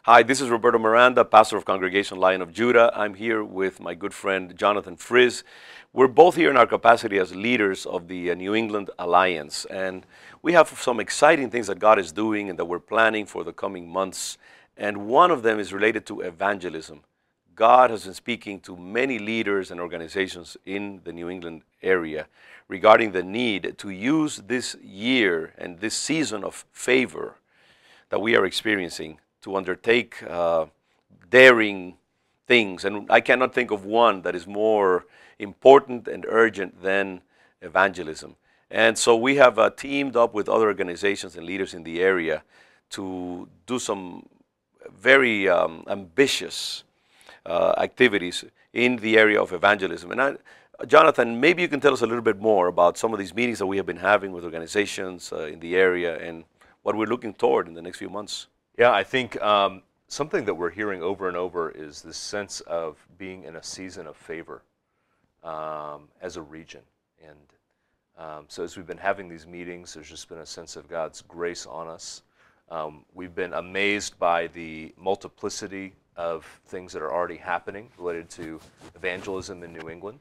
Hi, this is Roberto Miranda, pastor of Congregation Lion of Judah. I'm here with my good friend Jonathan Frizz. We're both here in our capacity as leaders of the New England Alliance, and we have some exciting things that God is doing and that we're planning for the coming months. And one of them is related to evangelism. God has been speaking to many leaders and organizations in the New England area regarding the need to use this year and this season of favor that we are experiencing to undertake daring things. And I cannot think of one that is more important and urgent than evangelism. And so we have teamed up with other organizations and leaders in the area to do some very ambitious activities in the area of evangelism. And Jonathan, maybe you can tell us a little bit more about some of these meetings that we have been having with organizations in the area and what we're looking toward in the next few months. Yeah, I think something that we're hearing over and over is this sense of being in a season of favor as a region. And so as we've been having these meetings, there's just been a sense of God's grace on us. We've been amazed by the multiplicity of things that are already happening related to evangelism in New England.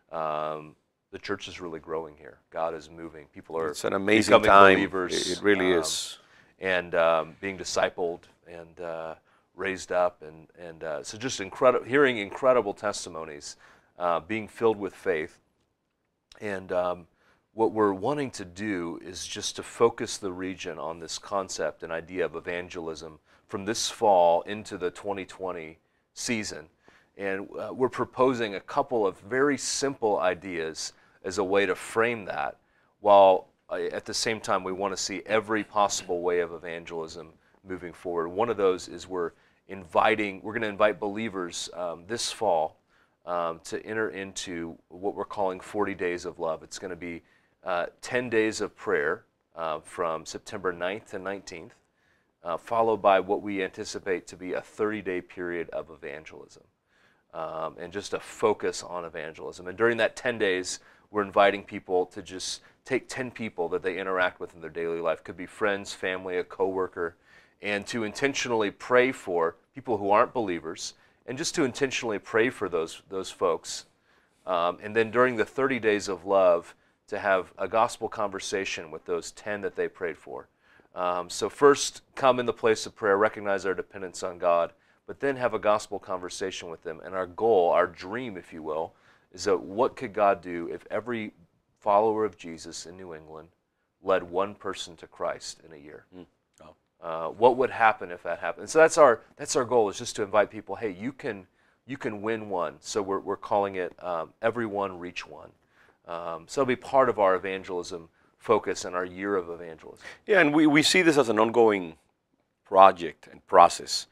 The church is really growing here. God is moving. People are It's an amazing becoming time. believers. It really is. And being discipled and raised up, and so just hearing incredible testimonies, being filled with faith. And what we're wanting to do is just to focus the region on this concept and idea of evangelism from this fall into the 2020 season. And we're proposing a couple of very simple ideas as a way to frame that, while at the same time we want to see every possible way of evangelism moving forward. One of those is we're going to invite believers this fall to enter into what we're calling 40 Days of Love. It's going to be 10 days of prayer from September 9th to 19th, followed by what we anticipate to be a 30-day period of evangelism, and just a focus on evangelism. And during that 10 days, we're inviting people to just take 10 people that they interact with in their daily life. Could be friends, family, a coworker, and to intentionally pray for people who aren't believers, and just to intentionally pray for those folks. And then during the 30 Days of Love, to have a gospel conversation with those 10 that they prayed for. So first, come in the place of prayer, recognize our dependence on God, but then have a gospel conversation with them. And our goal, our dream, if you will, is that what could God do if every follower of Jesus in New England led one person to Christ in a year? What would happen if that happened? And so that's our goal, is just to invite people. Hey, you can win one. So we're calling it Everyone Reach One. So it'll be part of our evangelism focus and our year of evangelism. Yeah, and we see this as an ongoing project and process.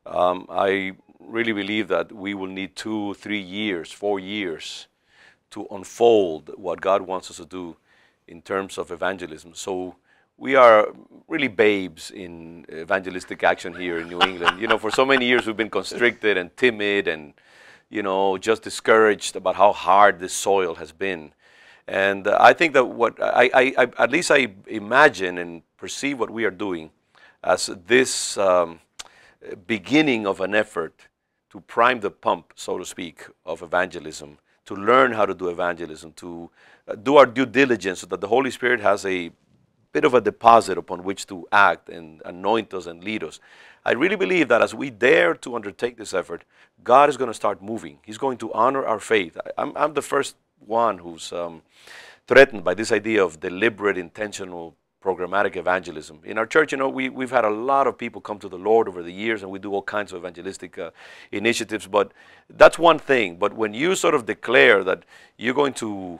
I really believe that we will need 2, 3 years, 4 years to unfold what God wants us to do in terms of evangelism. So we are really babes in evangelistic action here in New England. You know, for so many years we've been constricted and timid and, you know, just discouraged about how hard this soil has been. And I think that what at least I imagine and perceive what we are doing as this beginning of an effort to prime the pump, so to speak, of evangelism, to learn how to do evangelism, to do our due diligence so that the Holy Spirit has a bit of a deposit upon which to act and anoint us and lead us. I really believe that as we dare to undertake this effort, God is going to start moving. He's going to honor our faith. I'm the first one who's threatened by this idea of deliberate, intentional, programmatic evangelism. In our church, you know, we've had a lot of people come to the Lord over the years, and we do all kinds of evangelistic initiatives, but that's one thing. But when you sort of declare that you're going to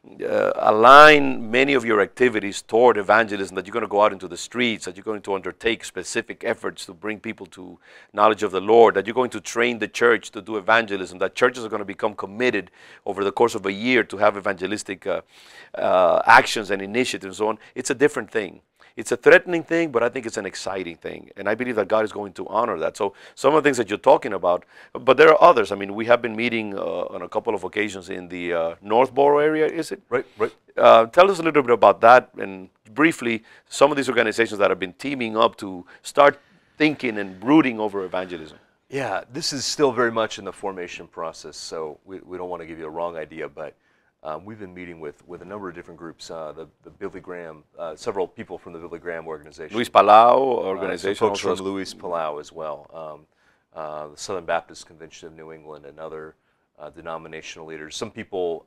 align many of your activities toward evangelism, that you're going to go out into the streets, that you're going to undertake specific efforts to bring people to knowledge of the Lord, that you're going to train the church to do evangelism, that churches are going to become committed over the course of a year to have evangelistic actions and initiatives and so on, it's a different thing. It's a threatening thing, but I think it's an exciting thing. And I believe that God is going to honor that. So some of the things that you're talking about, but there are others. I mean, we have been meeting on a couple of occasions in the Northborough area, is it? Right. Tell us a little bit about that, and briefly, some of these organizations that have been teaming up to start thinking and brooding over evangelism? Yeah, this is still very much in the formation process, so we don't want to give you a wrong idea, but we've been meeting with a number of different groups, the Billy Graham, several people from the Billy Graham organization. Luis Palau organization. Some folks also from Luis Palau as well. The Southern Baptist Convention of New England and other denominational leaders. Some people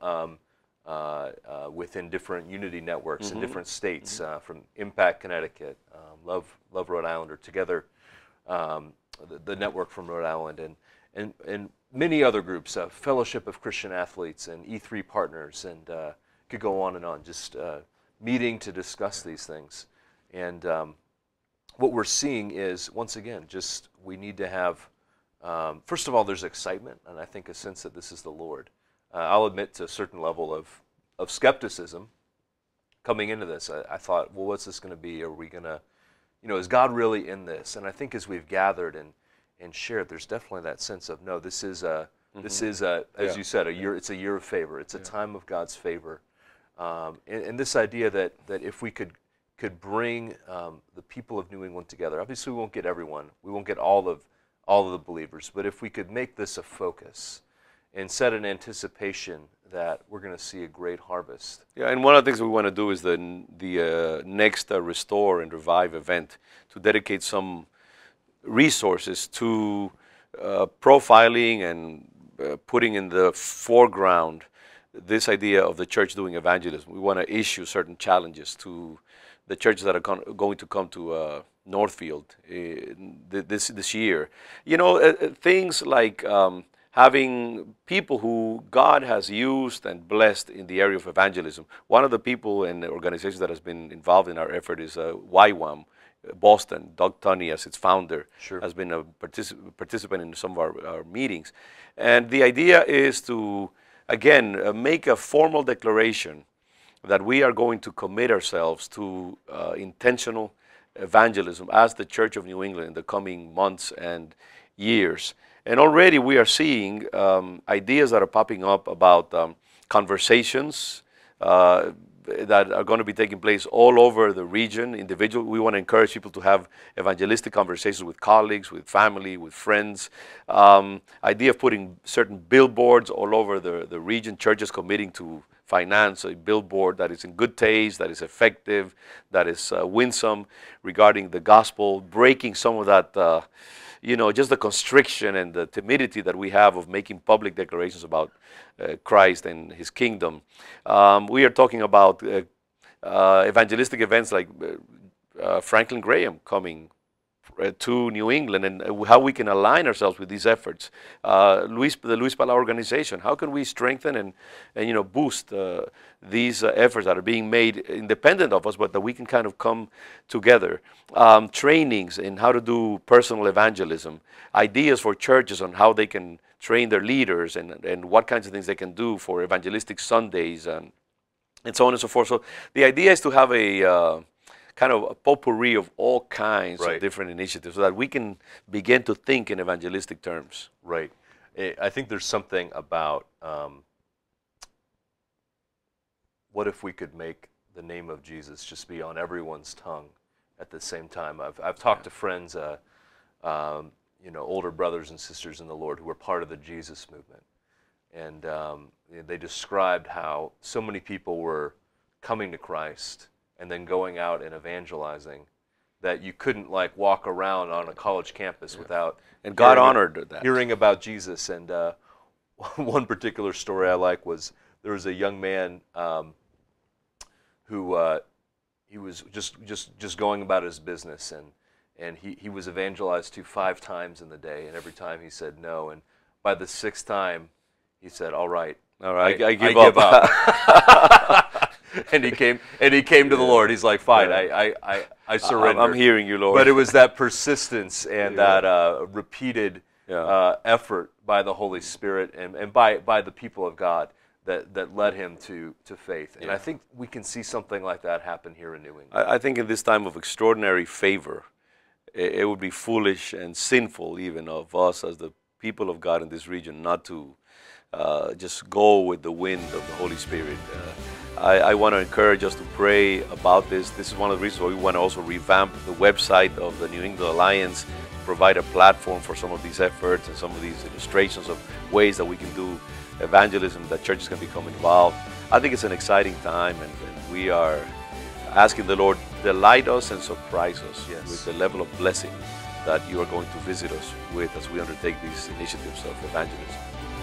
within different unity networks in different states, from Impact, Connecticut, Love Rhode Island, or Together, the network from Rhode Island, and many other groups, Fellowship of Christian Athletes and E3 Partners, and could go on, just meeting to discuss these things. And what we're seeing is, once again, just we need to have, first of all, there's excitement, and I think a sense that this is the Lord. I'll admit to a certain level of skepticism coming into this. I thought, well, what's this going to be? Are we going to, is God really in this? And I think as we've gathered and shared, there's definitely that sense of, no, this is a, as you said, a year. It's a year of favor. It's a time of God's favor, and this idea that if we could bring the people of New England together. Obviously, we won't get everyone. We won't get all of the believers. But if we could make this a focus and set an anticipation that we're going to see a great harvest. Yeah, and one of the things we want to do is the next Restore and Revive event, to dedicate some resources to profiling and putting in the foreground this idea of the church doing evangelism. We want to issue certain challenges to the churches that are going to come to Northfield this year. Things like having people who God has used and blessed in the area of evangelism. One of the people and organizations that has been involved in our effort is YWAM, Boston. Doug Tunney, as its founder, has been a participant in some of our meetings. And the idea is to, again, make a formal declaration that we are going to commit ourselves to intentional evangelism as the Church of New England in the coming months and years. And already we are seeing ideas that are popping up about conversations that are going to be taking place all over the region. We want to encourage people to have evangelistic conversations with colleagues, with family, with friends. Idea of putting certain billboards all over the region, churches committing to finance a billboard that is in good taste, that is effective, that is winsome regarding the gospel, breaking some of that just the constriction and the timidity that we have of making public declarations about Christ and His kingdom. We are talking about evangelistic events like Franklin Graham coming to New England, and how we can align ourselves with these efforts. The Luis Palau organization, how can we strengthen and boost these efforts that are being made independent of us, but that we can kind of come together. Trainings in how to do personal evangelism, ideas for churches on how they can train their leaders, and what kinds of things they can do for evangelistic Sundays, and so on and so forth. So the idea is to have a kind of a potpourri of all kinds of different initiatives, so that we can begin to think in evangelistic terms. Right. I think there's something about what if we could make the name of Jesus just be on everyone's tongue at the same time. I've talked to friends, older brothers and sisters in the Lord who were part of the Jesus movement, and they described how so many people were coming to Christ and then going out and evangelizing, that you couldn't walk around on a college campus without God honored that, hearing about Jesus. And one particular story I like was there was a young man who he was just going about his business, and he was evangelized to 5 times in the day, and every time he said no, and by the 6th time he said, all right, I give up. And he came to the Lord. He's like, fine, I surrender. I'm hearing you, Lord. But it was that persistence and that repeated effort by the Holy Spirit and by the people of God that led him to faith. And I think we can see something like that happen here in New England. I think in this time of extraordinary favor, it would be foolish and sinful even of us as the people of God in this region not to just go with the wind of the Holy Spirit. I want to encourage us to pray about this. This is one of the reasons why we want to also revamp the website of the New England Alliance, provide a platform for some of these efforts and some of these illustrations of ways that we can do evangelism, that churches can become involved. I think it's an exciting time, and we are asking the Lord, delight us and surprise us with the level of blessing that you are going to visit us with as we undertake these initiatives of evangelism.